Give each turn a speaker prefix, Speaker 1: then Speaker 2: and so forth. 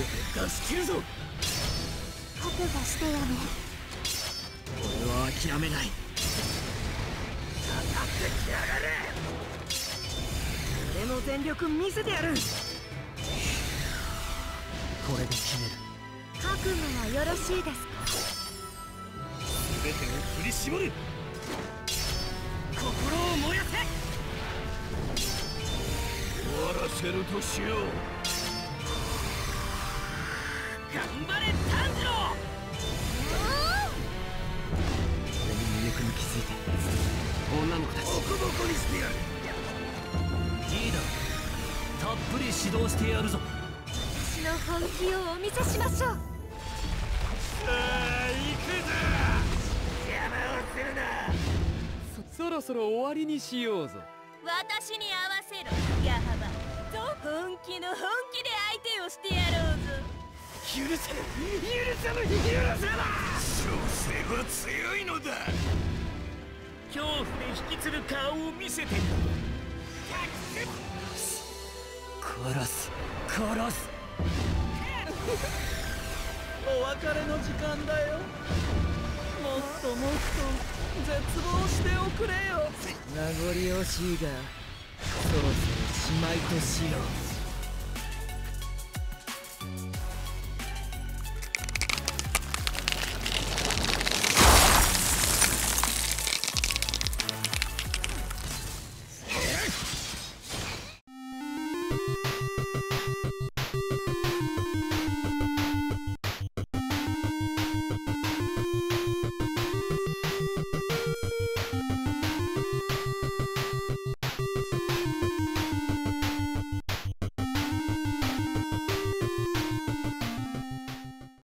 Speaker 1: 出し切るぞ。
Speaker 2: 覚悟してよね。
Speaker 1: 俺は諦めない。かかってきやがれ。俺の全力見せてやる。これで決める。
Speaker 2: 覚悟はよろしいですか。
Speaker 1: 全てを振り絞る。心を燃やせ。終わらせるとしよう。頑張れ炭治郎。俺の魅力に気づいて女の子たちボコボコにしてやる。いいだろう。たっぷり指導してやるぞ。
Speaker 2: 私の本気をお見せしましょう。
Speaker 1: さあ行くぞ。邪魔をするな。そろそろ終わりにしようぞ。
Speaker 3: 私に合わせろヤハバと本気の本気で相手をしてやろうぞ。
Speaker 1: 許せぬ許せぬ許せぬ。小生は強いのだ。恐怖で引きつる顔を見せてみろ。殺す殺す。お別れの時間だよ。もっともっと絶望しておくれよ。名残惜しいがそろそろしまいとしよう。